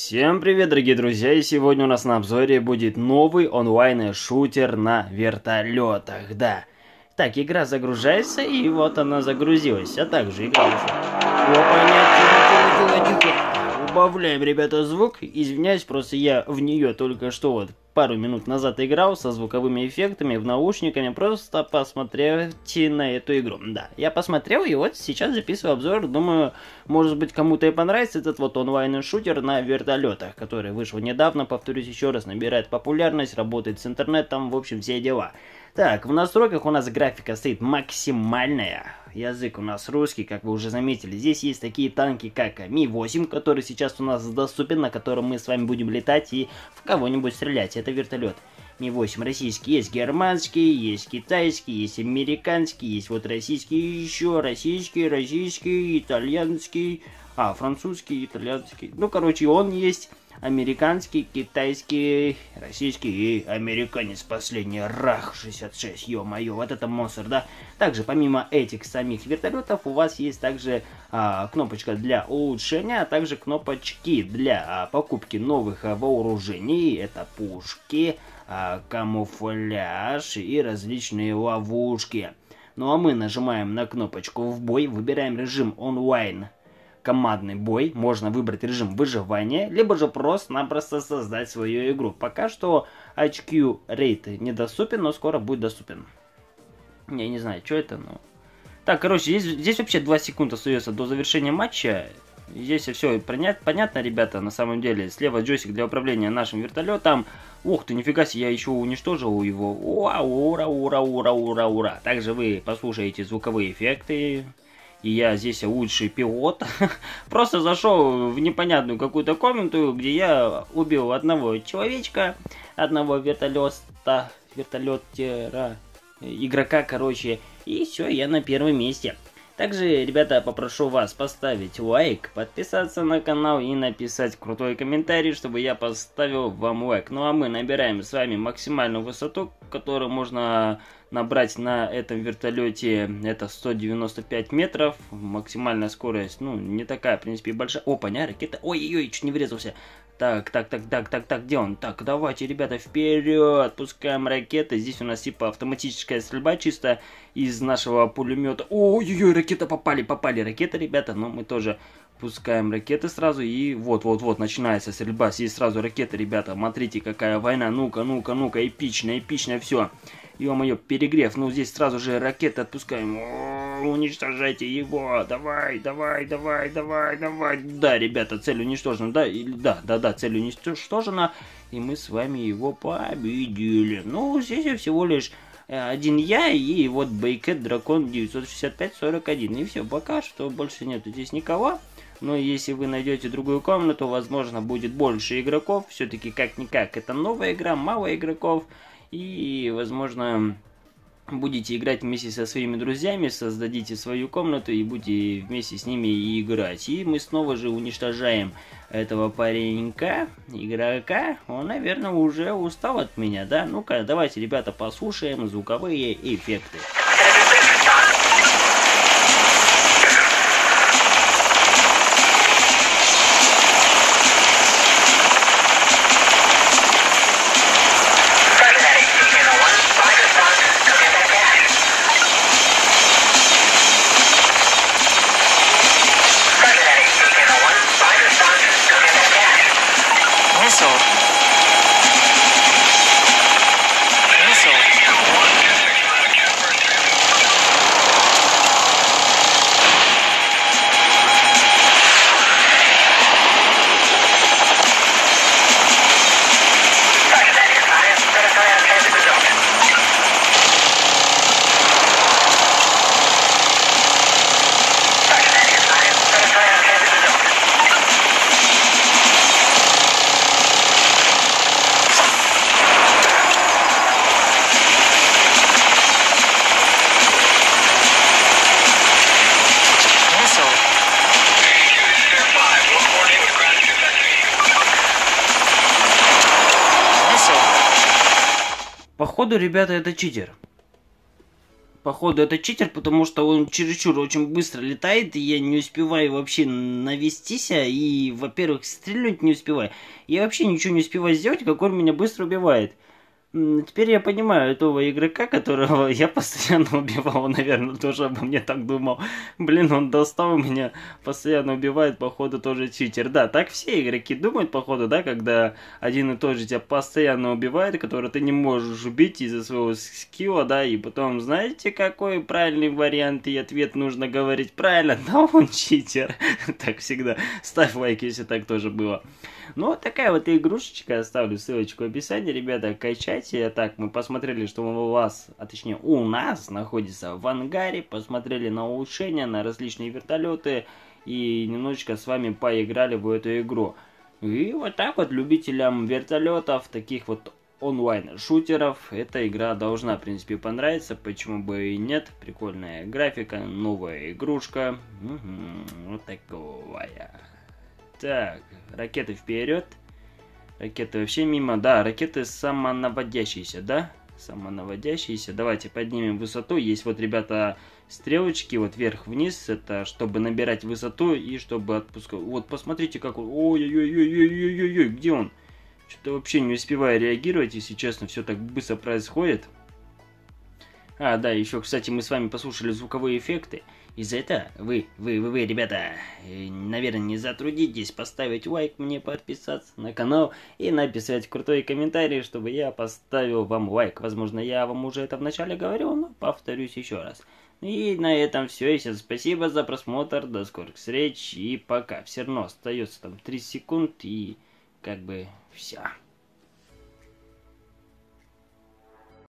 Всем привет, дорогие друзья, и сегодня у нас на обзоре будет новый онлайн-шутер на вертолетах, да. Так, игра загружается, и вот она загрузилась, а также игра уже. Опа, нет, тихо. Убавляем, ребята, звук. Извиняюсь, просто я в нее только что вот пару минут назад играл со звуковыми эффектами, в наушниками, просто посмотрите на эту игру. Да, я посмотрел и вот сейчас записываю обзор, думаю, может быть кому-то и понравится этот вот онлайн-шутер на вертолетах, который вышел недавно, повторюсь еще раз, набирает популярность, работает с интернетом, в общем, все дела. Так, в настройках у нас графика стоит максимальная. Язык у нас русский, как вы уже заметили. Здесь есть такие танки, как Ми-8, который сейчас у нас доступен, на котором мы с вами будем летать и в кого-нибудь стрелять. Это вертолет. Ми-8 российский, есть германский, есть китайский, есть американский, есть вот российский, еще российский, итальянский, французский, итальянский. Ну, короче, он есть. Американский, китайский, российский и американец последний, РАХ-66, ё-моё, вот это монстр, да? Также, помимо этих самих вертолетов, у вас есть также кнопочка для улучшения, а также кнопочки для покупки новых вооружений, это пушки, камуфляж и различные ловушки. Ну а мы нажимаем на кнопочку «В бой», выбираем режим онлайн. Командный бой, можно выбрать режим выживания, либо же просто-напросто создать свою игру. Пока что HQ Rate недоступен, но скоро будет доступен. Я не знаю, что это, но... Так, короче, здесь вообще 2 секунды остается до завершения матча. Здесь все понятно, ребята, на самом деле. Слева джойстик для управления нашим вертолетом. Ух ты, нифига себе, я еще уничтожил его. Ура. Также вы послушаете звуковые эффекты. И я здесь лучший пилот. Просто зашел в непонятную какую-то комнату, где я убил одного человечка, одного вертолетера, игрока, короче. И все, я на первом месте. Также, ребята, попрошу вас поставить лайк, подписаться на канал и написать крутой комментарий, чтобы я поставил вам лайк. Ну а мы набираем с вами максимальную высоту, которую можно набрать на этом вертолете. Это 195 метров. Максимальная скорость, ну, не такая, в принципе, большая. Опа, не, ракета. Ой-ой-ой, чуть не врезался. Так, где он? Так, давайте, ребята, вперед, пускаем ракеты. Здесь у нас типа автоматическая стрельба чисто из нашего пулемета. Ой-ой-ой, ракеты попали ракеты, ребята, но мы тоже пускаем ракеты сразу. И вот, начинается стрельба. Здесь сразу ракеты, ребята, смотрите, какая война. Ну-ка, эпично, все. Ё-моё, перегрев. Ну, здесь сразу же ракеты отпускаем. Уничтожайте его. Давай. Да, ребята, цель уничтожена. Да, цель уничтожена. И мы с вами его победили. Ну, здесь всего лишь один я и вот Бейкет Дракон 965-41. И все, пока что больше нету здесь никого. Но если вы найдете другую комнату, возможно, будет больше игроков. Все-таки как-никак, это новая игра, мало игроков. И, возможно, будете играть вместе со своими друзьями, создадите свою комнату и будете вместе с ними играть. И мы снова же уничтожаем этого паренька, игрока. Он, наверное, уже устал от меня, да? Ну-ка, давайте, ребята, послушаем звуковые эффекты. Походу, ребята, это читер. Походу это читер, потому что он чересчур очень быстро летает, и я не успеваю вообще навестись, и, во-первых, стрельнуть не успеваю. Я вообще ничего не успеваю сделать, как он меня быстро убивает. Теперь я понимаю этого игрока, которого я постоянно убивал, наверное, тоже обо мне так думал. Блин, он достал меня, постоянно убивает, походу, тоже читер. Да, так все игроки думают, походу, да, когда один и тот же тебя постоянно убивает, который ты не можешь убить из-за своего скилла, да, и потом, знаете, какой правильный вариант и ответ нужно говорить правильно? Да, он читер. Так всегда. Ставь лайк, если так тоже было. Ну, вот такая вот игрушечка, оставлю ссылочку в описании, ребята, качайте. Так, мы посмотрели, что у вас, а точнее у нас находится в ангаре, посмотрели на улучшения, на различные вертолеты и немножечко с вами поиграли в эту игру. И вот так вот любителям вертолетов, таких вот онлайн-шутеров, эта игра должна, в принципе, понравиться, почему бы и нет. Прикольная графика, новая игрушка, вот такая. Так, ракеты вперед. Ракеты вообще мимо. Да, ракеты самонаводящиеся, да? Самонаводящиеся. Давайте поднимем высоту. Есть вот, ребята, стрелочки вот вверх-вниз. Это чтобы набирать высоту и чтобы отпускать. Вот, посмотрите, как он. Ой-ой-ой-ой-ой-ой-ой-ой. Где он? Что-то вообще не успеваю реагировать, если честно. Все так быстро происходит. А, да, еще, кстати, мы с вами послушали звуковые эффекты. И за это вы, ребята, наверное, не затрудитесь поставить лайк мне, подписаться на канал и написать крутой комментарий, чтобы я поставил вам лайк. Возможно, я вам уже это вначале говорил, но повторюсь еще раз. И на этом все. Всем спасибо за просмотр, до скорых встреч и пока. Все равно остается там 30 секунд и как бы все.